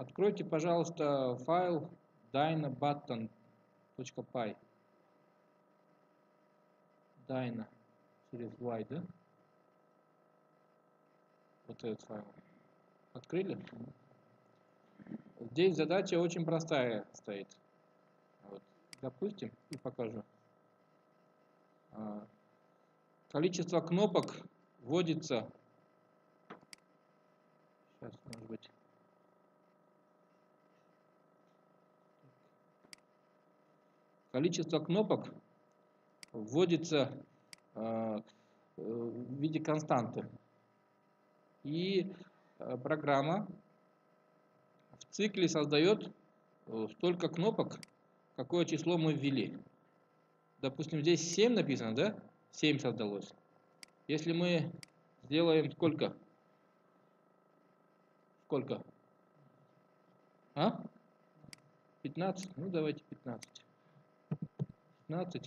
Откройте, пожалуйста, файл dynabutton.py. Dyna через Y, да? Вот этот файл. Открыли? Здесь задача очень простая стоит. Вот. Допустим, и покажу. Количество кнопок вводится. Сейчас, может быть. Количество кнопок вводится в виде константы. И программа в цикле создает столько кнопок, какое число мы ввели. Допустим, здесь 7 написано, да? 7 создалось. Если мы сделаем сколько? Сколько? 15? Ну, давайте 15. 15.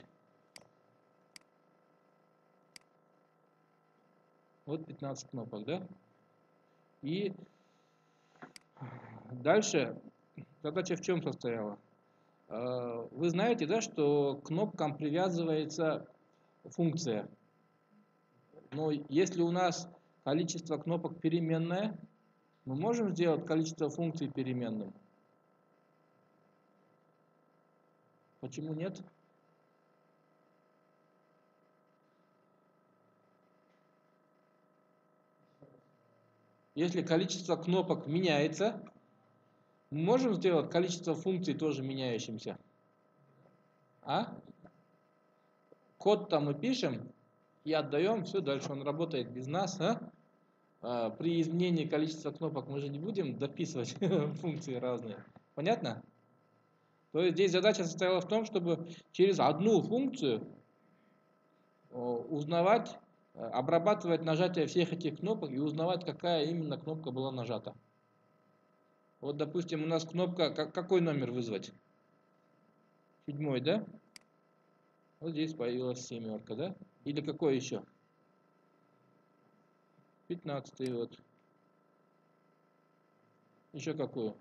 Вот 15 кнопок, да? И дальше задача в чем состояла? Вы знаете, да, что к кнопкам привязывается функция. Но если у нас количество кнопок переменное, мы можем сделать количество функций переменным? Почему нет? Если количество кнопок меняется, мы можем сделать количество функций тоже меняющимся? Код-то мы пишем и отдаем, все, дальше он работает без нас. При изменении количества кнопок мы же не будем дописывать функции разные. Понятно? То есть здесь задача состояла в том, чтобы через одну функцию узнавать, обрабатывать нажатие всех этих кнопок и узнавать, какая именно кнопка была нажата. Вот, допустим, у нас кнопка, какой номер вызвать? 7, да? Вот здесь появилась 7, да? Или какой еще? 15 вот. Еще какую?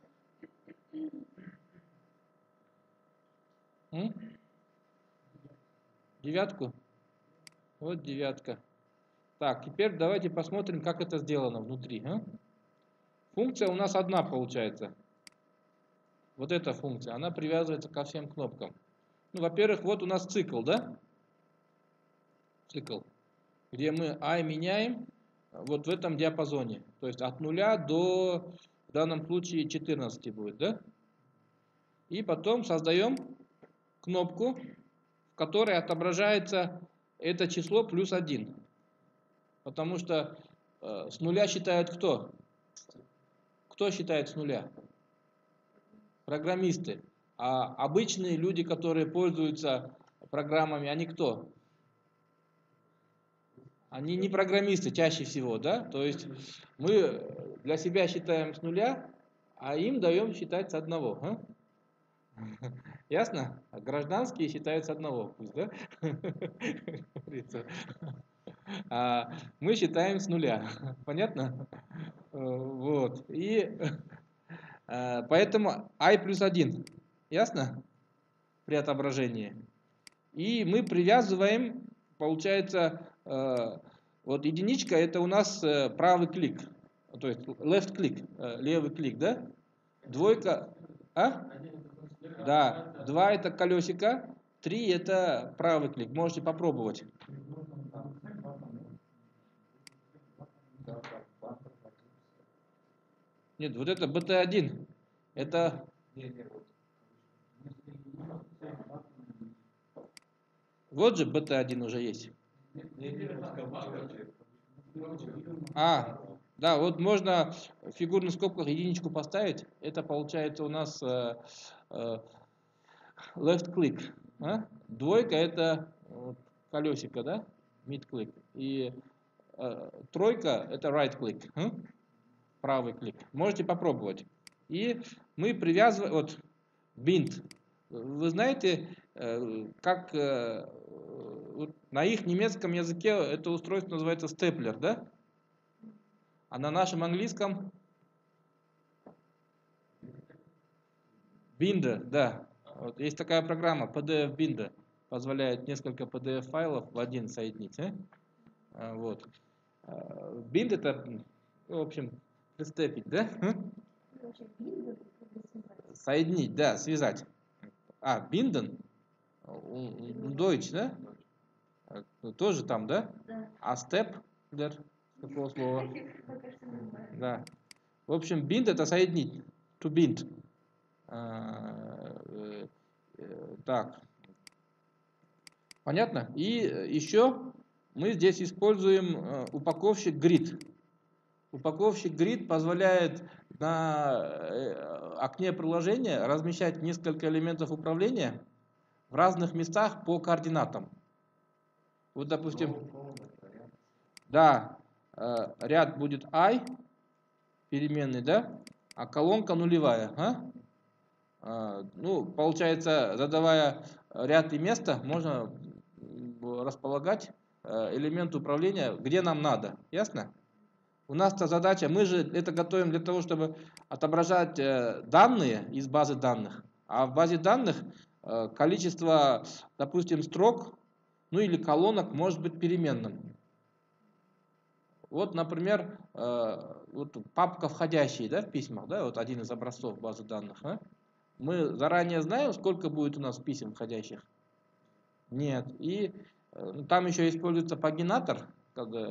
Девятку? Вот 9. Так, теперь давайте посмотрим, как это сделано внутри. Функция у нас одна получается. Вот эта функция, она привязывается ко всем кнопкам. Ну, во-первых, вот у нас цикл, да? Цикл, где мы I меняем вот в этом диапазоне. То есть от 0 до, в данном случае, 14 будет, да? И потом создаем кнопку, в которой отображается это число плюс 1. Потому что с нуля считают кто? Кто считает с нуля? Программисты. А обычные люди, которые пользуются программами, они кто? Они не программисты чаще всего, да? То есть мы для себя считаем с нуля, а им даем считать с одного. Ясно? А гражданские считают с одного, пусть, да? А мы считаем с нуля. Понятно? Вот. И поэтому I плюс 1. Ясно? При отображении. И мы привязываем, получается, вот единичка это у нас правый клик. То есть left click, левый клик, да? Двойка, Да, 2 это колесико, 3 это правый клик. Можете попробовать. Нет, вот это BT1. Это... Вот же BT1 уже есть. Да, вот можно в фигурных скобках единичку поставить. Это получается у нас left click. Двойка это колесико, да? Mid click. И тройка это right click. Правый клик. Можете попробовать. И мы привязываем, вот, bind. Вы знаете, как на их немецком языке это устройство называется степлер, да? А на нашем английском Binder, да. Вот есть такая программа PDF Binder, позволяет несколько PDF файлов в один соединить. Вот. Bind это, в общем, пристепить, да? Соединить, да, связать. Binden, Deutsch, да? Тоже там, да? А step, какого слова? Да. В общем, bind это соединить. To bind. Так. Понятно? И еще мы здесь используем упаковщик grid. Упаковщик grid позволяет на окне приложения размещать несколько элементов управления в разных местах по координатам. Вот, допустим, да, ряд будет I, переменный, да, а колонка нулевая. Ну, получается, задавая ряд и место, можно располагать элементы управления, где нам надо. Ясно? У нас-то задача, мы же это готовим для того, чтобы отображать данные из базы данных. А в базе данных количество, допустим, строк, ну или колонок может быть переменным. Вот, например, вот папка входящие, да, в письмах, да, вот один из образцов базы данных. Мы заранее знаем, сколько будет у нас писем входящих? Нет. И там еще используется пагинатор, когда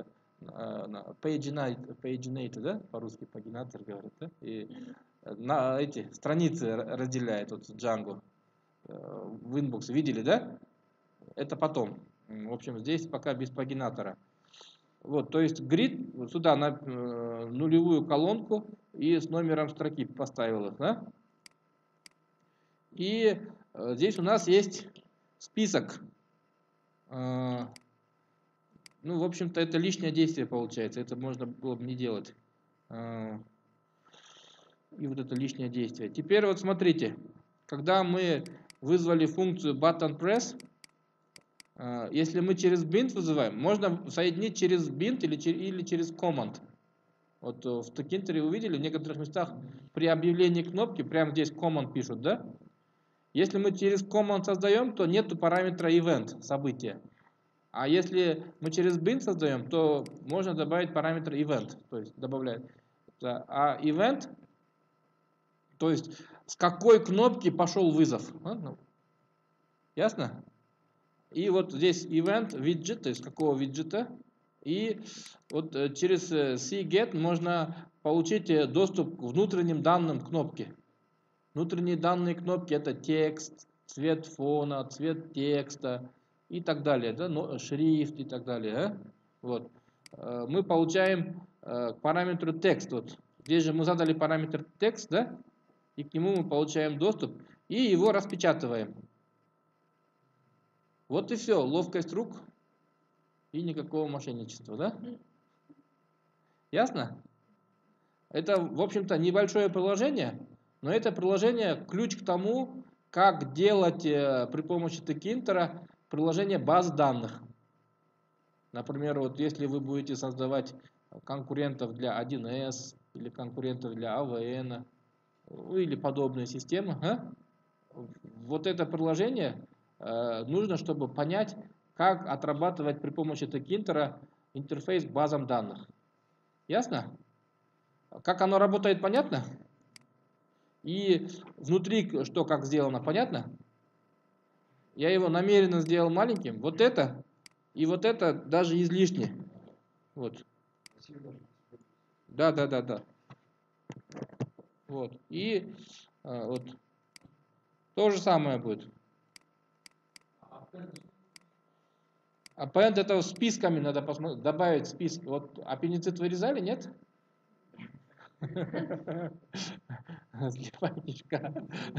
paginator, да, по-русски пагинатор говорят, да? И на эти страницы разделяет вот Django в инбокс, видели, да? Это потом. В общем, здесь пока без пагинатора. Вот, то есть grid сюда на нулевую колонку и с номером строки поставил их, да? И здесь у нас есть список. Ну, в общем-то, это лишнее действие получается. Это можно было бы не делать. И вот это лишнее действие. Теперь вот смотрите. Когда мы вызвали функцию button press, если мы через bind вызываем, можно соединить через bind или через command. Вот в Tkinter увидели, в некоторых местах при объявлении кнопки, прямо здесь command пишут, да? Если мы через command создаем, то нету параметра event, события. А если мы через bind создаем, то можно добавить параметр event, то есть добавлять. А event, то есть с какой кнопки пошел вызов. Ясно? И вот здесь event widget, то есть какого виджета. И вот через cget можно получить доступ к внутренним данным кнопки. Внутренние данные кнопки это текст, цвет фона, цвет текста и так далее, да? Шрифт и так далее. Вот. Мы получаем к параметру текст. Вот. Здесь же мы задали параметр текст, да? И к нему мы получаем доступ и его распечатываем. Вот и все, ловкость рук и никакого мошенничества, да? Ясно? Это, в общем-то, небольшое приложение, но это приложение ключ к тому, как делать при помощи Tkinter приложение баз данных. Например, вот если вы будете создавать конкурентов для 1С или конкурентов для AVN или подобные системы, вот это приложение нужно, чтобы понять, как отрабатывать при помощи Tkinter интерфейс к базам данных. Ясно? Как оно работает, понятно? И внутри что как сделано, понятно? Я его намеренно сделал маленьким. Вот это и вот это даже излишне. Вот. Да. Вот. И вот то же самое будет. Append это списками надо посмотреть, добавить список. Вот аппендицит вырезали, нет? Слепанечка.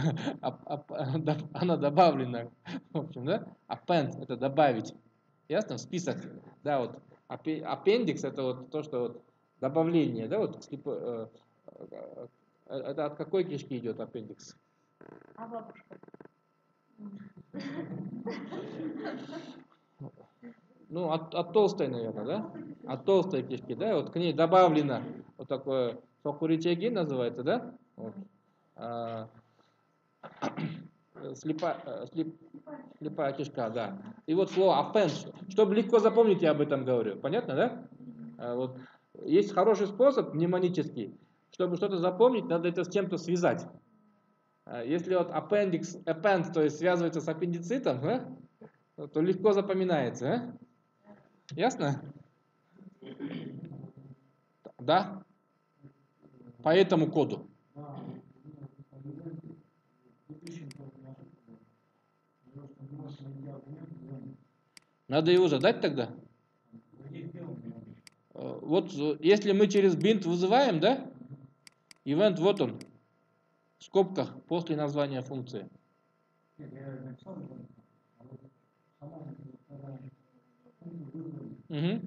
Она добавлена. В общем, да? Append это добавить. Ясно? Список. Да, вот. Аппендикс это вот то, что вот добавление, да, вот это от какой кишки идет аппендикс? А бабушка? Ну, от толстой, наверное, да? От толстой кишки, да? Вот к ней добавлено вот такое сокуритиагин называется, да? Вот. слепая кишка, да. И вот слово append, чтобы легко запомнить, я об этом говорю. Понятно, да? Вот. Есть хороший способ мнемонический, чтобы что-то запомнить, надо это с чем-то связать. Если вот append, то есть связывается с аппендицитом, то легко запоминается. Ясно? Да? По этому коду. Надо его задать тогда? Вот если мы через бинт вызываем, да? Event вот он, в скобках после названия функции. Угу.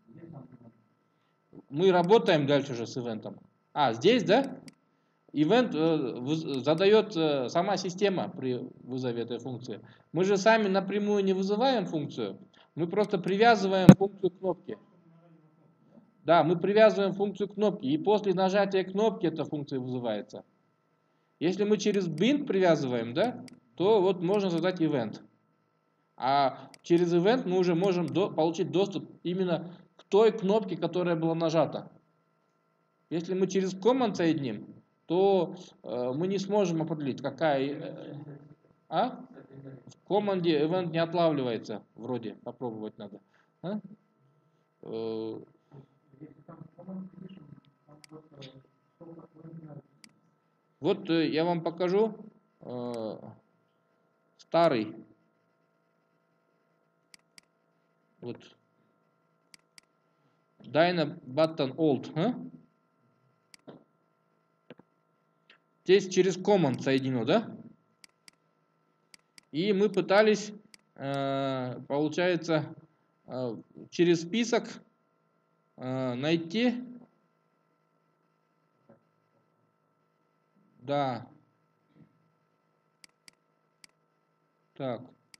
Мы работаем дальше уже с ивентом. Здесь, да? Ивент задает сама система при вызове этой функции. Мы же сами напрямую не вызываем функцию, мы просто привязываем функцию кнопки. Да, мы привязываем функцию кнопки, и после нажатия кнопки эта функция вызывается. Если мы через bind привязываем, да, то вот можно задать event. А через event мы уже можем получить доступ именно к той кнопке, которая была нажата. Если мы через command соединим, то мы не сможем определить, какая... В команде event не отлавливается, вроде, попробовать надо. Вот я вам покажу старый. Вот. Dyna button old. Здесь через command соединено, да? И мы пытались, получается, через список найти. Да. Так.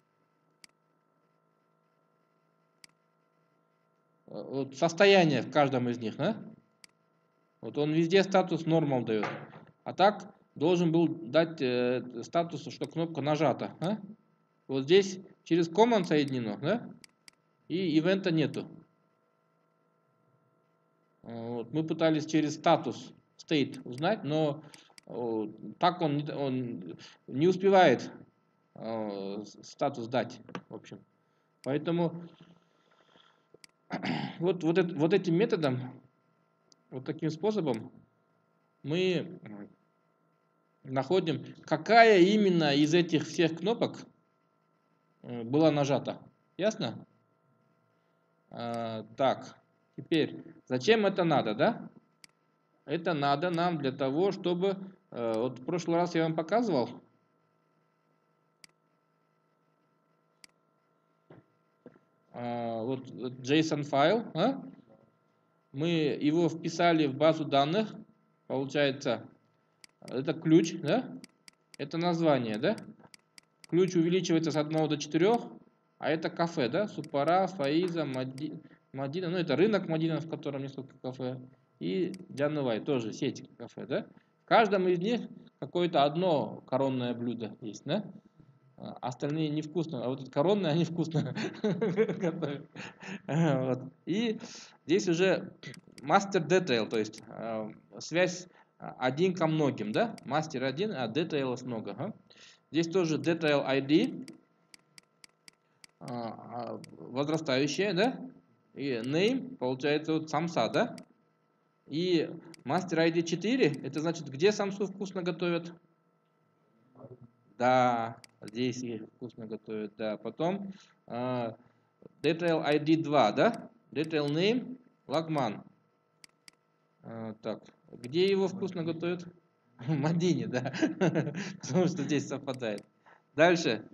Вот состояние в каждом из них, да? Вот он везде статус normal дает. А так должен был дать статус, что кнопка нажата. Вот здесь через command соединено, да? И ивента нету. Вот. Мы пытались через статус, state узнать, но так он не успевает статус дать, в общем. Поэтому вот этим методом, вот таким способом мы находим, какая именно из этих всех кнопок была нажата. Ясно? Так, теперь, зачем это надо, да? Это надо нам для того, чтобы... Вот в прошлый раз я вам показывал. Вот JSON файл. Мы его вписали в базу данных. Получается, это ключ, да? Это название, да? Ключ увеличивается с 1 до 4, а это кафе, да? Супара, Фаиза, Мадина. Ну, это рынок Мадина, в котором несколько кафе. И Джанувай, тоже сеть кафе, да? В каждом из них какое-то одно коронное блюдо есть, да? Остальные невкусные, а вот это коронное, они вкусно готовят. И здесь уже master detail, то есть связь один ко многим, да? Мастер один, а details много. Здесь тоже detail ID, возрастающая, да? И name, получается, вот самса, да? И мастер ID 4, это значит, где самсу вкусно готовят? Да, здесь их вкусно готовят, да. Потом detail ID 2, да? Detail name, лагман. Так, где его вкусно готовят? В Мадине, да. Потому что здесь совпадает. Дальше.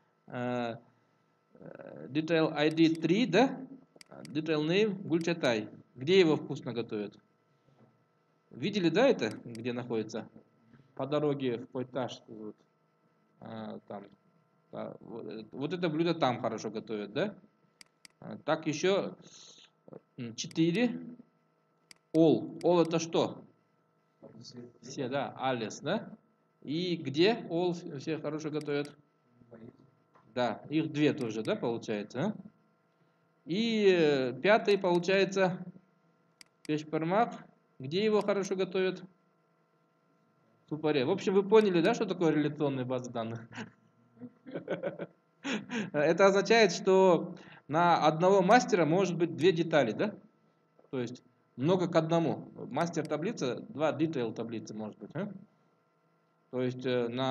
Detail ID 3, да? Detail name, Гульчатай. Где его вкусно готовят? Видели, да, это, где находится? По дороге в Пойтаж. Там. Вот это блюдо там хорошо готовят, да? Так, еще 4. All. All это что? Все, да? Алис, да? И где all все хорошо готовят? Да, их две тоже, да, получается. А? И пятый, получается, пешпармак. Где его хорошо готовят? В Супаре. В общем, вы поняли, да, что такое реляционная база данных? Это означает, что на одного мастера может быть две детали, да? То есть много к одному. Мастер таблица, два detail таблицы может быть. А? То есть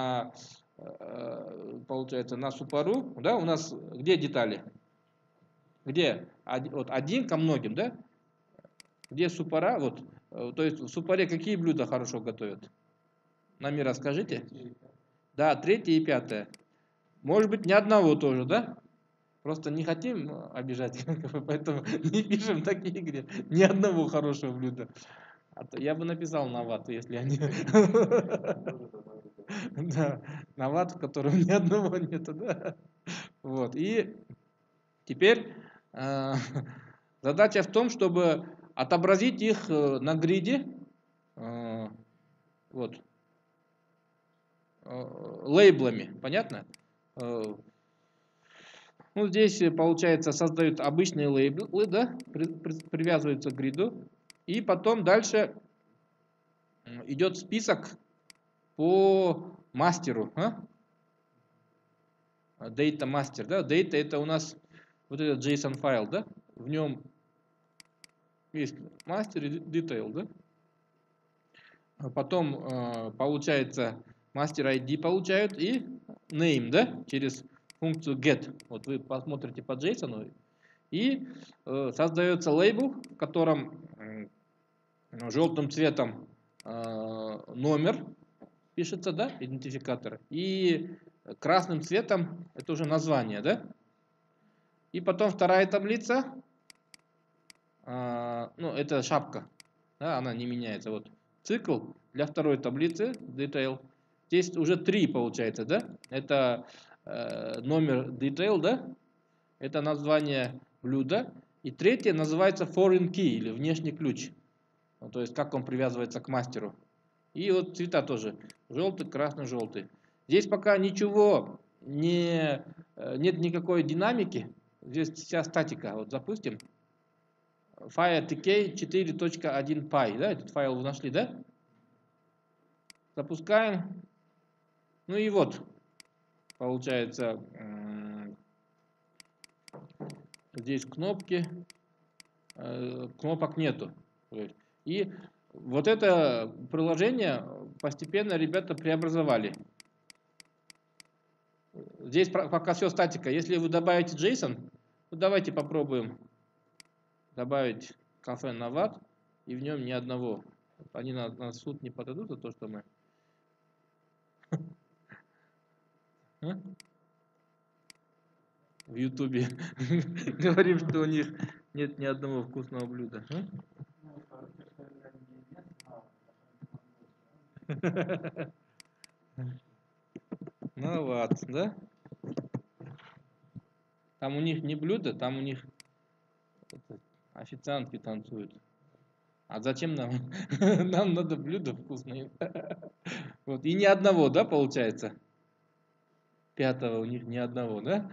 получается, на супару, да, у нас где детали? Где? Вот один ко многим, да? Где супара? Вот, то есть в супаре какие блюда хорошо готовят? Нами расскажите. Да, третье и пятое. Может быть, ни одного тоже, да? Просто не хотим обижать, поэтому не пишем такие, где ни одного хорошего блюда. А то я бы написал на ват, если они... Да, на ват, в котором ни одного нету, да. Вот, и теперь задача в том, чтобы отобразить их на гриде, вот, лейблами, понятно? Ну, здесь, получается, создают обычные лейблы, да, привязываются к гриду, и потом дальше идет список по мастеру, data master, да, data это у нас вот этот JSON файл, да, в нем есть мастер и detail, да, потом получается мастер ID получают и name, да, через функцию get, вот вы посмотрите по JSON, и создается лейбл, в котором желтым цветом номер пишется, да, идентификатор, и красным цветом это уже название, да. И потом вторая таблица, ну, это шапка, да, она не меняется. Вот цикл для второй таблицы, detail. Здесь уже три получается, да. Это номер detail, да, это название блюда. И третье называется foreign key или внешний ключ. Ну, то есть как он привязывается к мастеру. И вот цвета тоже. Желтый, красный, желтый. Здесь пока ничего нет никакой динамики. Здесь вся статика. Вот запустим. Firetk 4.1py. Да, этот файл вы нашли, да? Запускаем. Ну и вот. Получается, здесь кнопки. Кнопок нету. И вот это приложение постепенно ребята преобразовали. Здесь пока все статика. Если вы добавите JSON, то давайте попробуем добавить кафе на ват, и в нем ни одного. Они на суд не подадут за то, что мы... В Ютубе говорим, что у них нет ни одного вкусного блюда. Ну вот, да? Там у них не блюдо, там у них официантки танцуют. А зачем нам? Нам надо блюдо вкусное. Вот. И ни одного, да, получается? Пятого у них ни одного, да?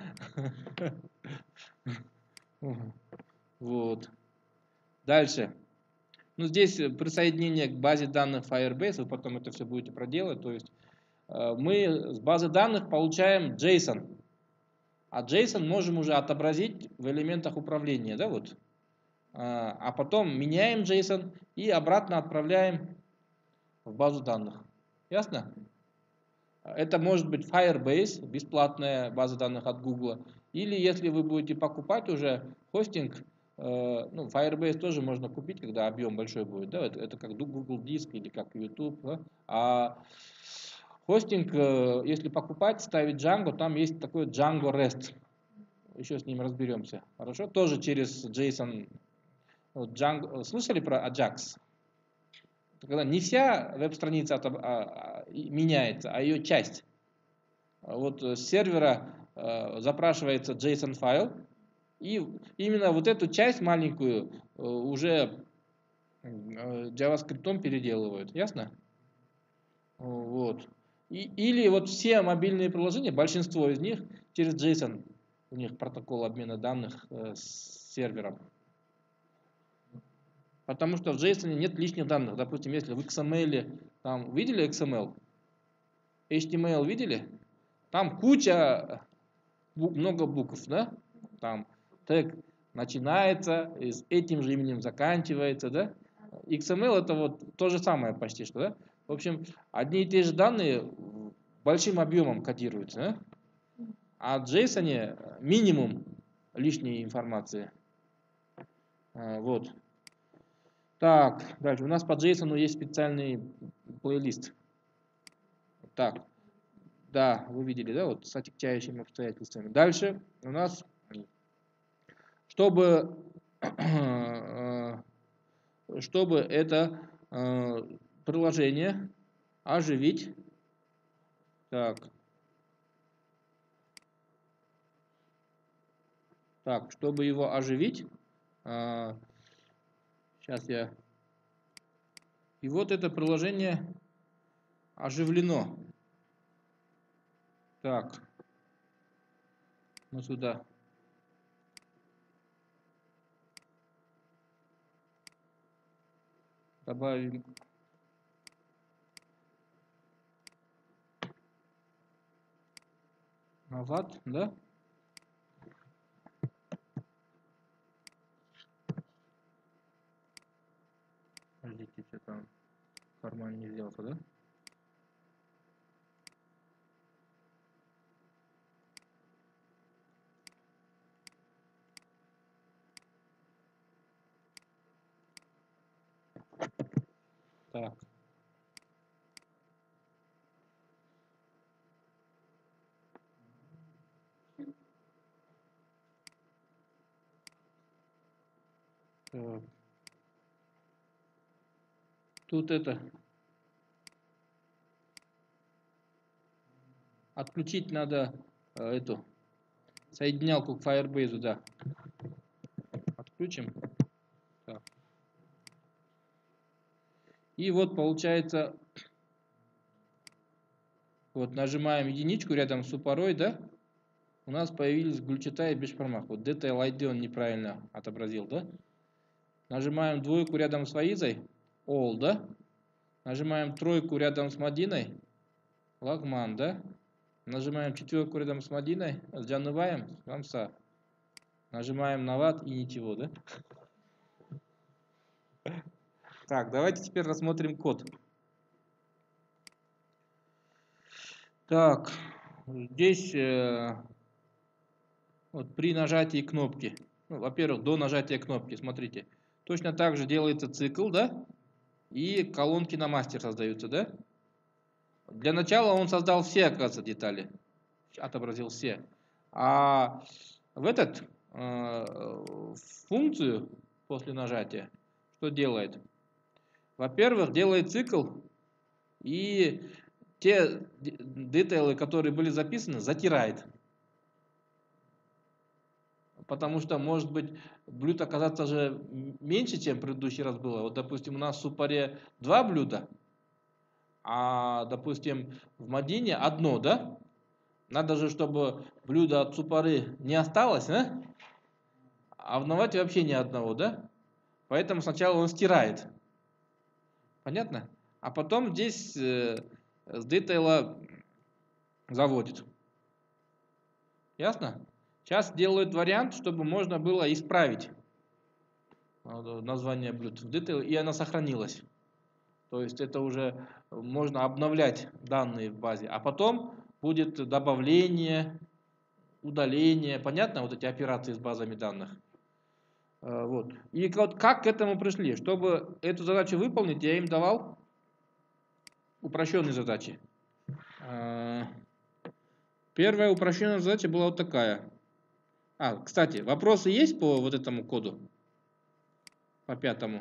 Вот. Дальше. Ну, здесь присоединение к базе данных Firebase, вы потом это все будете проделать. То есть мы с базы данных получаем JSON. А JSON можем уже отобразить в элементах управления, да, вот. А потом меняем JSON и обратно отправляем в базу данных. Ясно? Это может быть Firebase, бесплатная база данных от Google. Или если вы будете покупать уже хостинг, ну, Firebase тоже можно купить, когда объем большой будет. Да? Это как Google Диск или как YouTube. Да? А хостинг, если покупать, ставить Django, там есть такой Django REST. Еще с ним разберемся. Хорошо? Тоже через JSON. Вот Django. Слышали про Ajax? Когда не вся веб-страница меняется, а ее часть. Вот с сервера запрашивается JSON файл, и именно вот эту часть маленькую уже JavaScript переделывают. Ясно? Вот. Или вот все мобильные приложения, большинство из них через JSON. У них протокол обмена данных с сервером. Потому что в JSON нет лишних данных. Допустим, если в XML, там, видели XML? HTML видели? Там куча, много букв, да? Там тег начинается, с этим же именем заканчивается, да? XML это вот то же самое почти что, да? В общем, одни и те же данные большим объемом кодируются, да? А в JSON минимум лишней информации. Вот. Так, дальше. У нас по JSON есть специальный плейлист. Так, да, вы видели, да, вот с отягчающими обстоятельствами. Дальше у нас, чтобы это приложение оживить, так, чтобы его оживить, сейчас я, и вот это приложение оживлено. Так, ну сюда. Добавим назад, да? Подождите, что там в кармане не сделался, да? Так. Так. Тут это отключить надо эту соединялку к Firebase, да. Отключим. Так. И вот получается, вот нажимаем единичку рядом с упорой, да? У нас появились глючата и бешпромах. Вот detail ID он неправильно отобразил, да? Нажимаем двойку рядом с Ваизой, all, да? Нажимаем тройку рядом с Мадиной, лагман, да? Нажимаем четверку рядом с Мадиной, с Джанываем, Рамса. Нажимаем нават и ничего, да? Так, давайте теперь рассмотрим код. Так, здесь вот при нажатии кнопки, ну, во-первых, до нажатия кнопки, смотрите, точно так же делается цикл, да? И колонки на мастер создаются, да? Для начала он создал все, оказывается, детали, отобразил все. А в функцию после нажатия, что делает? Во-первых, делает цикл и те детали, которые были записаны, затирает. Потому что, может быть, блюд оказаться же меньше, чем в предыдущий раз было. Вот, допустим, у нас в супаре 2 блюда, а, допустим, в Мадине одно, да? Надо же, чтобы блюдо от супары не осталось, да? А в навате вообще ни одного, да? Поэтому сначала он стирает. Понятно? А потом здесь с детейла заводит. Ясно? Сейчас делают вариант, чтобы можно было исправить название блюд в detail, и она сохранилась. То есть это уже можно обновлять данные в базе. А потом будет добавление, удаление. Понятно, вот эти операции с базами данных. Вот. И вот как к этому пришли? Чтобы эту задачу выполнить, я им давал упрощенные задачи. Первая упрощенная задача была вот такая. Кстати, вопросы есть по вот этому коду? По 5-му?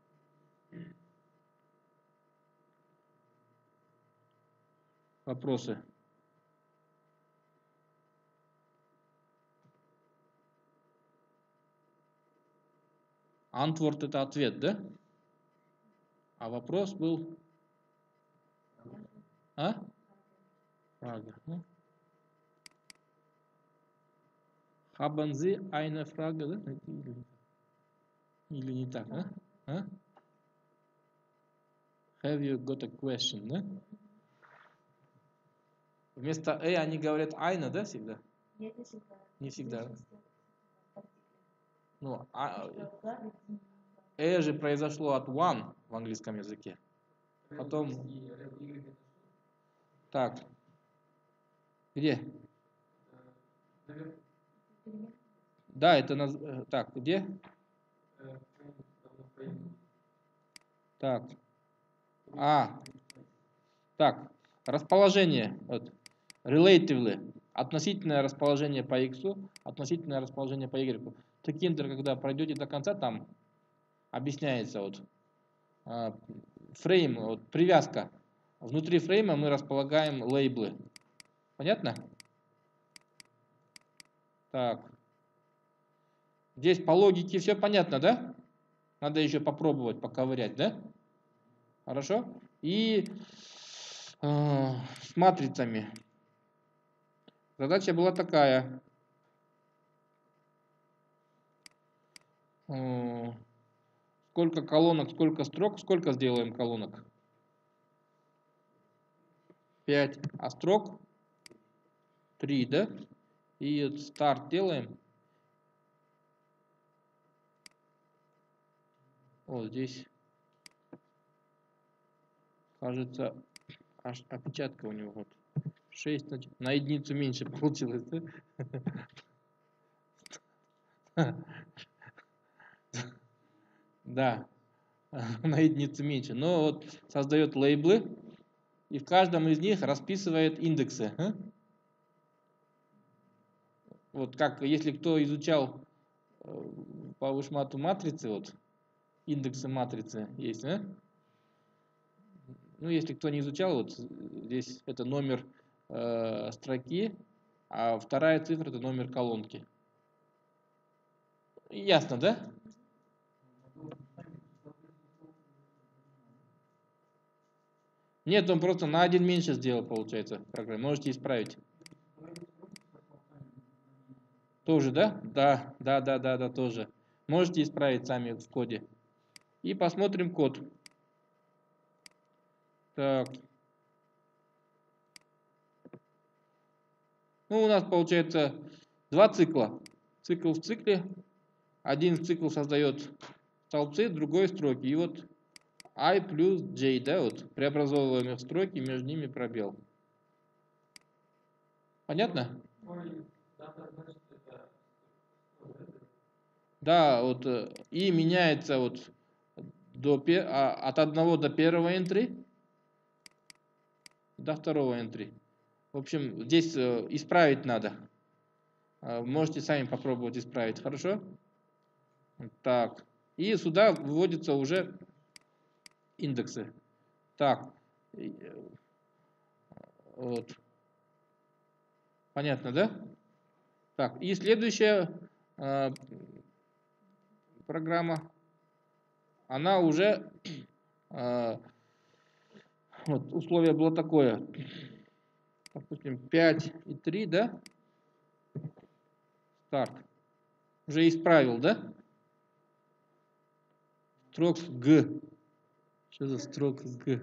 Вопросы? Antwort это ответ, да? А вопрос был... Frage. Haben Sie eine Frage? Да? Или не так? А? Have you got a question? Да? Вместо они говорят eine, да, всегда? Нет, не всегда. Не всегда. Ну, Артикль. же произошло от one в английском языке. Потом... Так. Где? Да, это... Так, где? Так. Так. Расположение. Вот. Relatively. Относительное расположение по x, относительное расположение по y. Текиндер, когда пройдете до конца, там объясняется вот фрейм, вот, привязка. Внутри фрейма мы располагаем лейблы. Понятно? Так. Здесь по логике все понятно, да? Надо еще попробовать, поковырять, да? Хорошо? И с матрицами. Задача была такая. Сколько колонок, сколько строк, сколько сделаем колонок? 5. А строк? 3, да? И старт делаем. Вот здесь, кажется, аж опечатка у него вот 6, значит, на единицу меньше получилось, да? Да, на единицу меньше. Но вот создает лейблы и в каждом из них расписывает индексы. Вот как, если кто изучал по вышмату матрицы, вот индексы матрицы есть, да? Ну, если кто не изучал, вот здесь это номер строки, а вторая цифра это номер колонки. Ясно, да? Нет, он просто на один меньше сделал, получается, программу. Можете исправить. Тоже, да? Да, тоже. Можете исправить сами в коде. И посмотрим код. Так. Ну, у нас получается 2 цикла. Цикл в цикле. Один цикл создает столбцы, другой строки. И вот I плюс J, да, вот преобразовываем их в строки, между ними пробел. Понятно? Да, вот и меняется вот от 1 до первого entry до второго entry. В общем, здесь исправить надо. Можете сами попробовать исправить, хорошо? Так. И сюда выводятся уже индексы. Так. Вот. Понятно, да? Так. И следующая программа, она уже, вот условие было такое, допустим, 5 и 3, да? Старт. Уже исправил, да? Строк Г. Что за строк Г?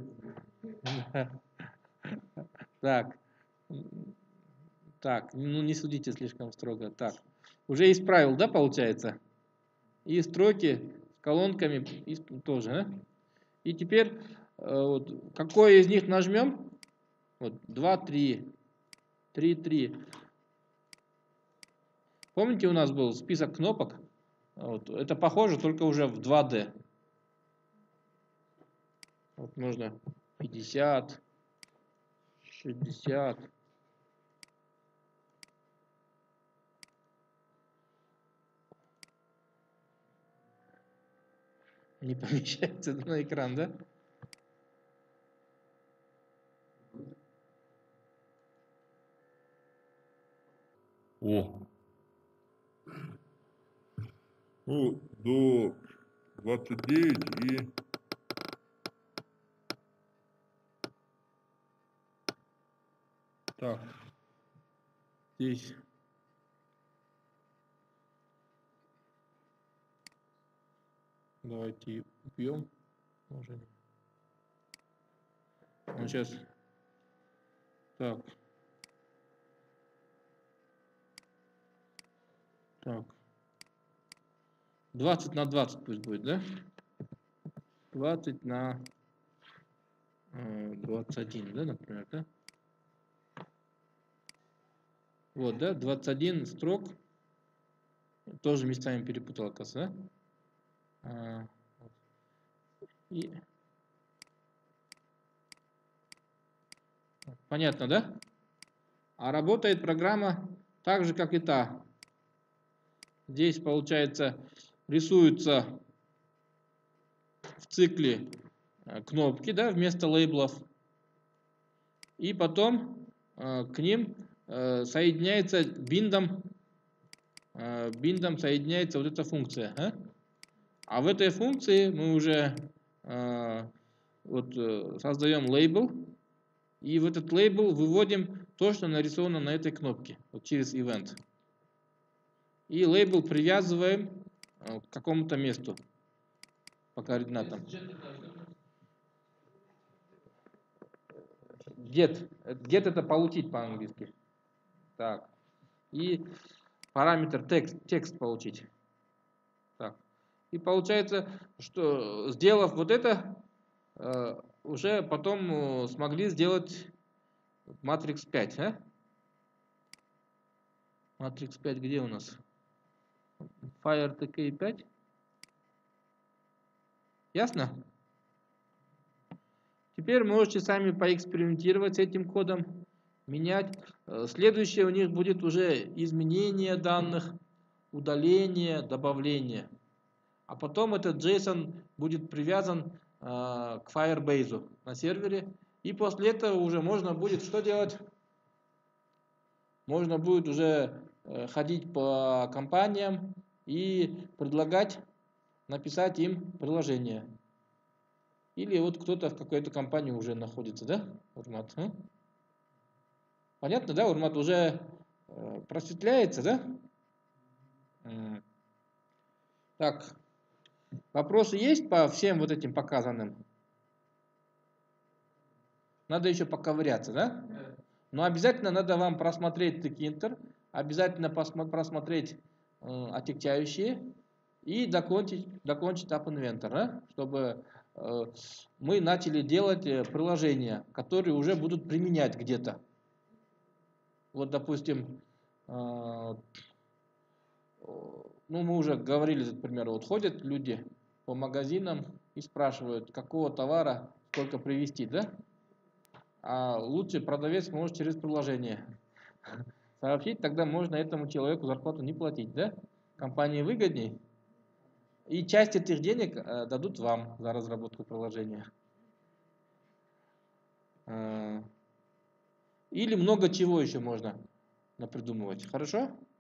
Так, ну не судите слишком строго. Так, уже исправил, да, получается? И строки с колонками тоже, да? И теперь, вот, какой из них нажмем? Вот, 2, 3, 3, 3. Помните, у нас был список кнопок? Вот, это похоже, только уже в 2D. Вот можно 50, 60. Не помещается на экран, да? О. Ну, до 29 и... Так, здесь давайте убьем. Он сейчас. Так. Так. 20 на 20 пусть будет, да? 20 на 21, да, например, да? Вот, да, 21 строк. Тоже местами перепутал, оказывается, да? И... Понятно, да? А работает программа так же, как и та. Здесь, получается, рисуются в цикле кнопки, да, вместо лейблов. И потом к ним соединяется биндом соединяется вот эта функция. А в этой функции мы уже создаем лейбл. И в этот лейбл выводим то, что нарисовано на этой кнопке, вот через event. И лейбл привязываем к какому-то месту по координатам. Get это получить по-английски. Так. И параметр текст получить. Так. И получается, что сделав вот это, уже потом смогли сделать Matrix 5. Matrix 5 где у нас? FireTK 5. Ясно? Теперь можете сами поэкспериментировать с этим кодом, менять. Следующее у них будет уже изменение данных, удаление, добавление. А потом этот JSON будет привязан к Firebase на сервере. И после этого уже можно будет что делать? Можно будет уже ходить по компаниям и предлагать написать им приложение. Или вот кто-то в какой-то компании уже находится, да, Урмат? Понятно, да, Урмат уже просветляется, да? Так, вопросы есть по всем вот этим показанным? Надо еще поковыряться, да? Но обязательно надо вам просмотреть Tkinter, обязательно просмотреть отягчающие и закончить App Inventor, да? Чтобы мы начали делать приложения, которые уже будут применять где-то. Вот, допустим, мы уже говорили, например, вот ходят люди по магазинам и спрашивают, какого товара сколько привезти, да? А лучше продавец может через приложение сообщить, тогда можно этому человеку зарплату не платить, да? Компании выгодней. И часть этих денег дадут вам за разработку приложения. Или много чего еще можно напридумывать. Хорошо?